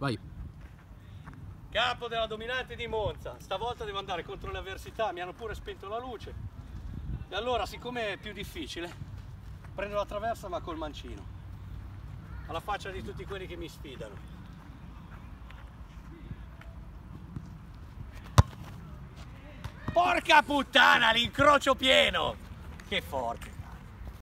Vai. Capo della dominante di Monza, stavolta devo andare contro le avversità, mi hanno pure spento la luce. E allora, siccome è più difficile, prendo la traversa ma col mancino. Alla faccia di tutti quelli che mi sfidano. Porca puttana, l'incrocio pieno! Che forte!